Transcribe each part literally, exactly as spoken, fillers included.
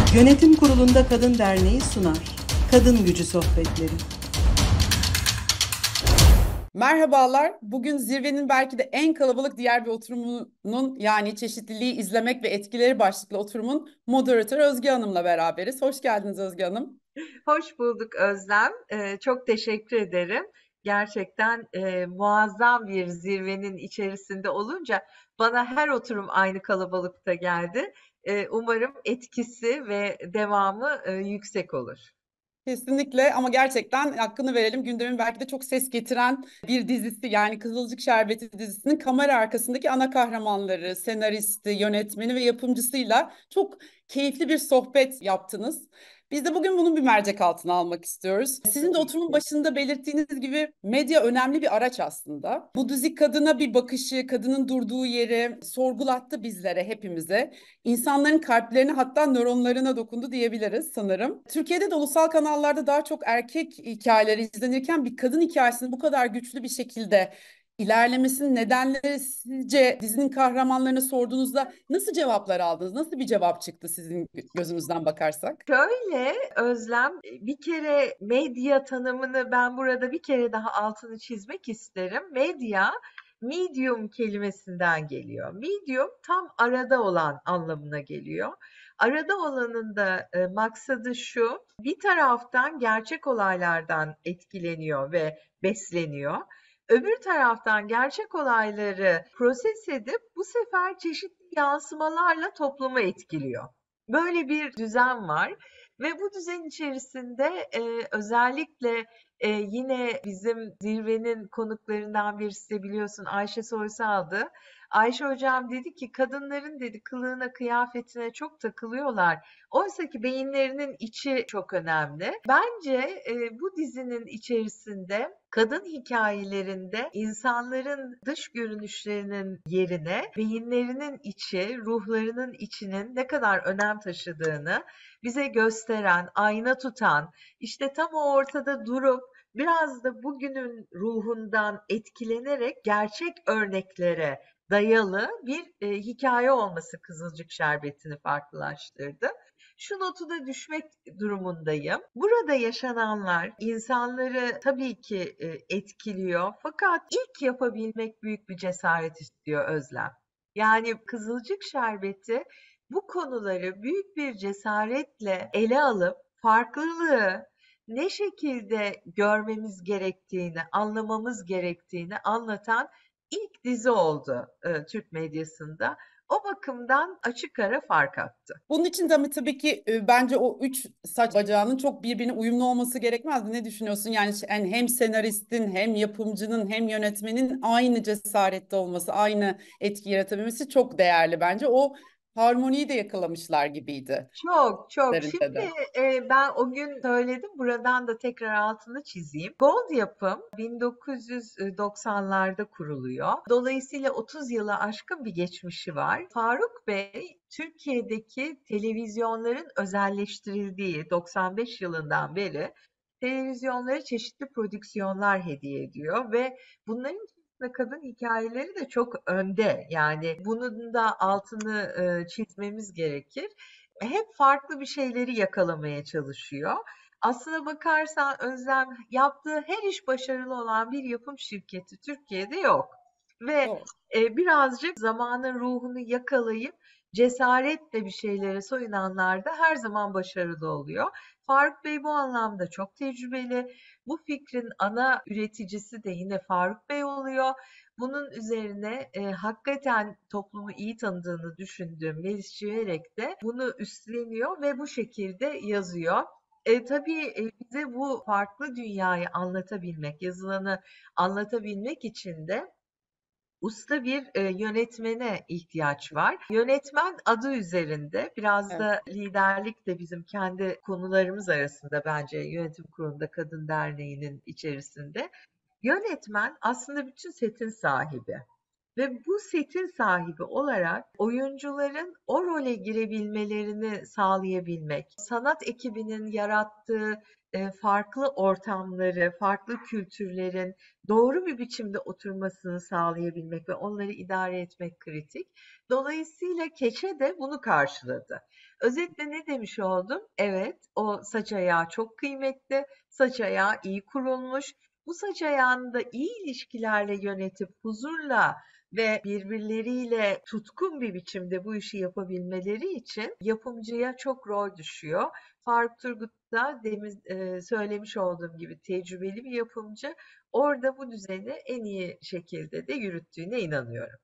Yönetim Kurulu'nda Kadın Derneği sunar. Kadın Gücü Sohbetleri. Merhabalar. Bugün zirvenin belki de en kalabalık diğer bir oturumunun yani çeşitliliği izlemek ve etkileri başlıklı oturumun moderatörü Özge Hanım'la beraberiz. Hoş geldiniz Özge Hanım. Hoş bulduk Özlem. Ee, çok teşekkür ederim. Gerçekten e, muazzam bir zirvenin içerisinde olunca bana her oturum aynı kalabalıkta geldi. Ee, umarım etkisi ve devamı e, yüksek olur. Kesinlikle ama gerçekten hakkını verelim. Gündemin belki de çok ses getiren bir dizisi yani Kızılcık Şerbeti dizisinin kamera arkasındaki ana kahramanları, senaristi, yönetmeni ve yapımcısıyla çok keyifli bir sohbet yaptınız. Biz de bugün bunun bir mercek altına almak istiyoruz. Sizin de Tabii oturumun ki. başında belirttiğiniz gibi medya önemli bir araç aslında. Bu dizi kadına bir bakışı, kadının durduğu yeri sorgulattı bizlere, hepimize. İnsanların kalplerine hatta nöronlarına dokundu diyebiliriz sanırım. Türkiye'de de ulusal kanallarda daha çok erkek hikayeleri izlenirken bir kadın hikayesinin bu kadar güçlü bir şekilde ilerlemesinin nedenleri sizce dizinin kahramanlarına sorduğunuzda nasıl cevaplar aldınız? Nasıl bir cevap çıktı sizin gözünüzden bakarsak? Şöyle Özlem, bir kere medya tanımını ben burada bir kere daha altını çizmek isterim. Medya, medium kelimesinden geliyor. Medium tam arada olan anlamına geliyor. Arada olanın da e, maksadı şu, bir taraftan gerçek olaylardan etkileniyor ve besleniyor. Öbür taraftan gerçek olayları proses edip bu sefer çeşitli yansımalarla toplumu etkiliyor. Böyle bir düzen var ve bu düzen içerisinde, eee, özellikle, eee, yine bizim zirvenin konuklarından birisi de biliyorsun Ayşe Soysal'dı. Ayşe hocam dedi ki kadınların dedi kılığına, kıyafetine çok takılıyorlar. Oysaki beyinlerinin içi çok önemli. Bence, eee, bu dizinin içerisinde kadın hikayelerinde insanların dış görünüşlerinin yerine beyinlerinin içi, ruhlarının içinin ne kadar önem taşıdığını bize gösteren, ayna tutan, işte tam o ortada durup biraz da bugünün ruhundan etkilenerek gerçek örneklere dayalı bir e, hikaye olması Kızılcık Şerbeti'ni farklılaştırdı. Şu notu da düşmek durumundayım. Burada yaşananlar insanları tabii ki e, etkiliyor fakat ilk yapabilmek büyük bir cesaret istiyor Özlem. Yani Kızılcık Şerbeti bu konuları büyük bir cesaretle ele alıp farklılığı ne şekilde görmemiz gerektiğini, anlamamız gerektiğini anlatan ilk dizi oldu e, Türk medyasında. O bakımdan açık ara fark attı. Bunun için de tabii ki e, bence o üç saç bacağının çok birbirine uyumlu olması gerekmez mi? Ne düşünüyorsun? Yani, ş- yani hem senaristin hem yapımcının hem yönetmenin aynı cesarette olması, aynı etki yaratabilmesi çok değerli bence. O harmoniyi de yakalamışlar gibiydi. Çok, çok. Üzerinde Şimdi, de. eee, ben o gün söyledim, buradan da tekrar altını çizeyim. Gold Yapım bin dokuz yüz doksanlarda kuruluyor. Dolayısıyla otuz yılı aşkın bir geçmişi var. Faruk Bey, Türkiye'deki televizyonların özelleştirildiği doksan beş yılından beri televizyonlara çeşitli prodüksiyonlar hediye ediyor ve bunların içerisinde kadın hikayeleri de çok önde. Yani bunun da altını, eee, çizmemiz gerekir. Hep farklı bir şeyleri yakalamaya çalışıyor. Aslına bakarsan Özlem yaptığı her iş başarılı olan bir yapım şirketi Türkiye'de yok. Ve Doğru. e, birazcık zamanın ruhunu yakalayıp cesaretle bir şeylere soyunanlar da her zaman başarılı oluyor. Faruk Bey bu anlamda çok tecrübeli. Bu fikrin ana üreticisi de yine Faruk Bey oluyor. Bunun üzerine e, hakikaten toplumu iyi tanıdığını düşündüğüm Melis Çiğerek de bunu üstleniyor ve bu şekilde yazıyor. E, tabii e, bize bu farklı dünyayı anlatabilmek, yazılanı anlatabilmek için de usta bir e, yönetmene ihtiyaç var. Yönetmen adı üzerinde biraz Evet. da liderlik de bizim kendi konularımız arasında bence Yönetim Kurulu'nda Kadın Derneği'nin içerisinde. Yönetmen aslında bütün setin sahibi ve bu setin sahibi olarak oyuncuların o role girebilmelerini sağlayabilmek, sanat ekibinin yarattığı e, farklı ortamları, farklı kültürlerin doğru bir biçimde oturmasını sağlayabilmek ve onları idare etmek kritik. Dolayısıyla Keçe de bunu karşıladı. Özetle ne demiş oldum? Evet, o saç ayağı çok kıymetli, saç ayağı iyi kurulmuş. Bu saç ayağını da iyi ilişkilerle yönetip huzurla ve birbirleriyle tutkun bir biçimde bu işi yapabilmeleri için yapımcıya çok rol düşüyor. Faruk Turgut da demin e, söylemiş olduğum gibi tecrübeli bir yapımcı. Orada bu düzeni en iyi şekilde de yürüttüğüne inanıyorum.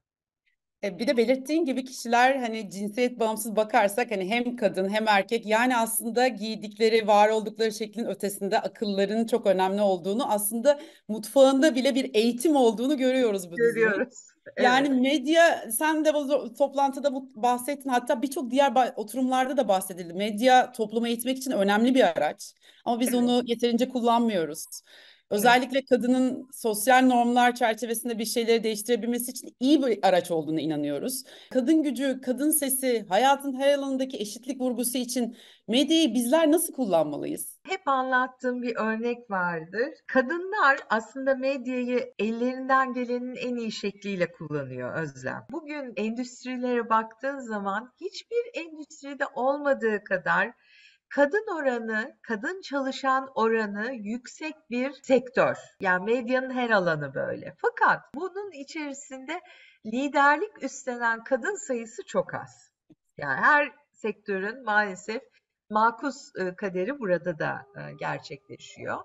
E, Bir de belirttiğin gibi kişiler hani cinsiyet bağımsız bakarsak hani hem kadın hem erkek yani aslında giydikleri, var oldukları şeklin ötesinde akıllarının çok önemli olduğunu aslında mutfağında bile bir eğitim olduğunu görüyoruz bu dizinin. Görüyoruz. Yani Evet, medya sen de bu toplantıda bu bahsettin hatta birçok diğer ba- oturumlarda da bahsedildi. Medya toplumu eğitmek için önemli bir araç ama biz evet, onu yeterince kullanmıyoruz. evet. Özellikle kadının sosyal normlar çerçevesinde bir şeyleri değiştirebilmesi için iyi bir araç olduğunu inanıyoruz. Kadın gücü, kadın sesi, hayatın her alanındaki eşitlik vurgusu için medyayı bizler nasıl kullanmalıyız? Hep anlattığım bir örnek vardır. Kadınlar aslında medyayı ellerinden gelenin en iyi şekliyle kullanıyor Özlem. Bugün endüstrilere baktığın zaman hiçbir endüstride olmadığı kadar kadın oranı, kadın çalışan oranı yüksek bir sektör. Yani medyanın her alanı böyle. Fakat bunun içerisinde liderlik üstlenen kadın sayısı çok az. Yani her sektörün maalesef makus e, kaderi burada da e, gerçekleşiyor.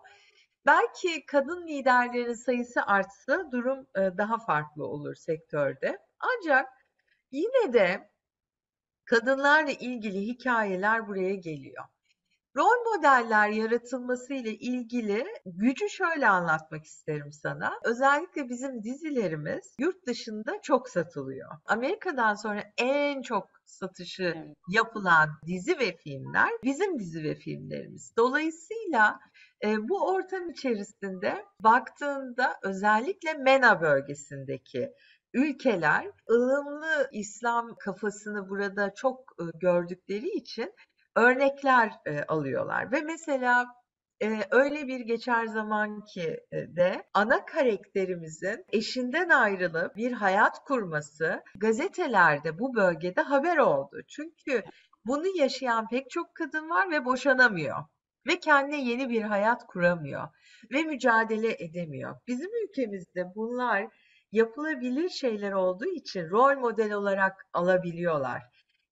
Belki kadın liderlerin sayısı artsa durum e, daha farklı olur sektörde. Ancak yine de kadınlarla ilgili hikayeler buraya geliyor. Rol modeller yaratılması ile ilgili gücü şöyle anlatmak isterim sana. Özellikle bizim dizilerimiz yurt dışında çok satılıyor. Amerika'dan sonra en çok satışı Evet. yapılan dizi ve filmler bizim dizi ve filmlerimiz. Dolayısıyla e, bu ortam içerisinde baktığında özellikle MENA bölgesindeki ülkeler ılımlı İslam kafasını burada çok e, gördükleri için örnekler e, alıyorlar ve mesela e, öyle bir geçer zaman ki e, de ana karakterimizin eşinden ayrılıp bir hayat kurması gazetelerde bu bölgede haber oldu. Çünkü bunu yaşayan pek çok kadın var ve boşanamıyor ve kendine yeni bir hayat kuramıyor ve mücadele edemiyor. Bizim ülkemizde bunlar yapılabilir şeyler olduğu için rol model olarak alabiliyorlar.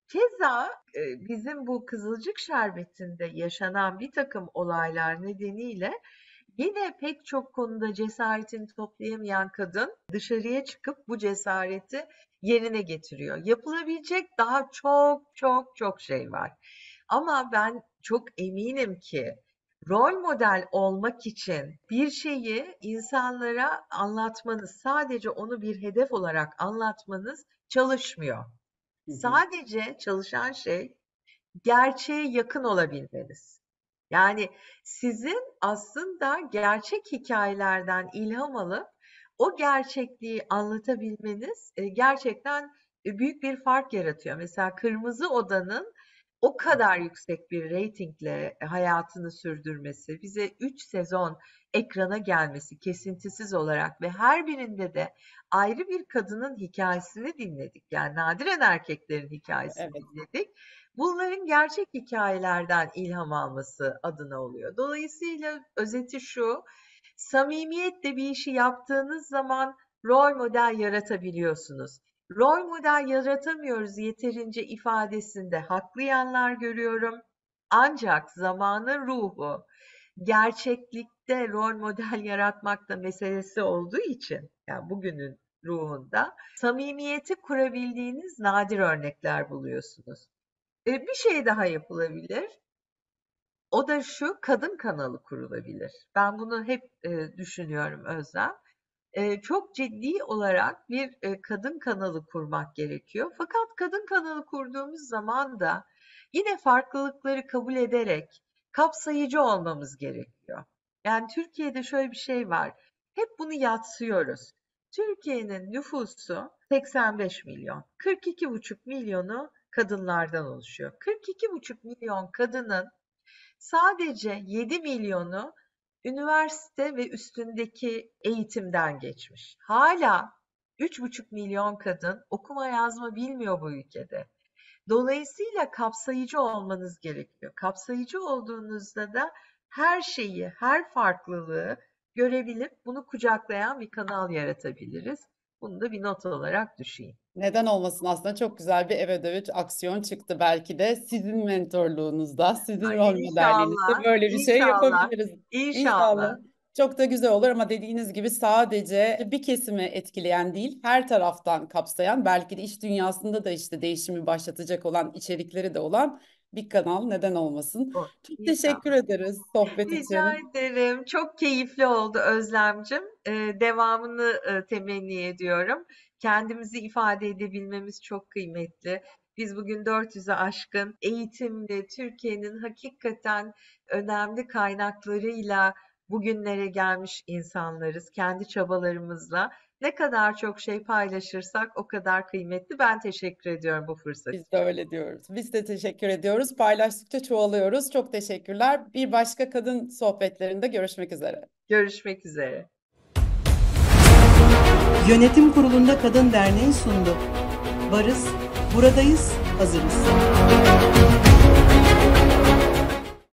Keza e, bizim bu Kızılcık Şerbeti'nde yaşanan bir takım olaylar nedeniyle yine pek çok konuda cesaretini toplayamayan kadın dışarıya çıkıp bu cesareti yerine getiriyor. Yapılabilecek daha çok çok çok şey var. Ama ben çok eminim ki rol model olmak için bir şeyi insanlara anlatmanız, sadece onu bir hedef olarak anlatmanız çalışmıyor. Hı hı. Sadece çalışan şey gerçeğe yakın olabilmeniz. Yani sizin aslında gerçek hikayelerden ilham alıp o gerçekliği anlatabilmeniz e, gerçekten e, büyük bir fark yaratıyor. Mesela Kırmızı Oda'nın o kadar yüksek bir reytingle hayatını sürdürmesi, bize üç sezon ekrana gelmesi kesintisiz olarak ve her birinde de ayrı bir kadının hikayesini dinledik. Yani nadiren erkeklerin hikayesini Evet. dinledik. Bunların gerçek hikayelerden ilham alması adına oluyor. Dolayısıyla özeti şu, samimiyetle bir işi yaptığınız zaman rol model yaratabiliyorsunuz. Rol model yaratamıyoruz yeterince ifadesinde haklı yanlar görüyorum. Ancak zamanın ruhu gerçeklikte rol model yaratmak da meselesi olduğu için, yani bugünün ruhunda samimiyeti kurabildiğiniz nadir örnekler buluyorsunuz. E, bir şey daha yapılabilir. O da şu, kadın kanalı kurulabilir. Ben bunu hep e, düşünüyorum Özlem. E, çok ciddi olarak bir e, kadın kanalı kurmak gerekiyor. Fakat kadın kanalı kurduğumuz zaman da yine farklılıkları kabul ederek kapsayıcı olmamız gerekiyor. Yani Türkiye'de şöyle bir şey var. Hep bunu yadsıyoruz. Türkiye'nin nüfusu seksen beş milyon. kırk iki buçuk milyonu kadınlardan oluşuyor. kırk iki buçuk milyon kadının sadece yedi milyonu üniversite ve üstündeki eğitimden geçmiş. Hala üç buçuk milyon kadın okuma yazma bilmiyor bu ülkede. Dolayısıyla kapsayıcı olmanız gerekiyor. Kapsayıcı olduğunuzda da her şeyi, her farklılığı görebilip bunu kucaklayan bir kanal yaratabiliriz. Bunu da bir not olarak düşeyim. Neden olmasın, aslında çok güzel bir ev ödevi aksiyon çıktı belki de sizin mentorluğunuzda, sizin Ay, rol modelliğinizde İnşallah, böyle bir şey inşallah, yapabiliriz. İnşallah. inşallah. Çok da güzel olur ama dediğiniz gibi sadece bir kesimi etkileyen değil, her taraftan kapsayan, belki de iş dünyasında da işte değişimi başlatacak olan, içerikleri de olan bir kanal, neden olmasın. O, Çok teşekkür inşallah. ederiz sohbet Rica için. ederim. Çok keyifli oldu Özlemcim. Ee, devamını e, temenni ediyorum. Kendimizi ifade edebilmemiz çok kıymetli. Biz bugün dört yüze aşkın eğitimli, Türkiye'nin hakikaten önemli kaynaklarıyla bugünlere gelmiş insanlarız. Kendi çabalarımızla. Ne kadar çok şey paylaşırsak o kadar kıymetli. Ben teşekkür ediyorum bu fırsat Biz için. de öyle diyoruz. Biz de teşekkür ediyoruz. Paylaştıkça çoğalıyoruz. Çok teşekkürler. Bir başka kadın sohbetlerinde görüşmek üzere. Görüşmek üzere. Yönetim Kurulu'nda Kadın Derneği sundu. Varız, buradayız, hazırız.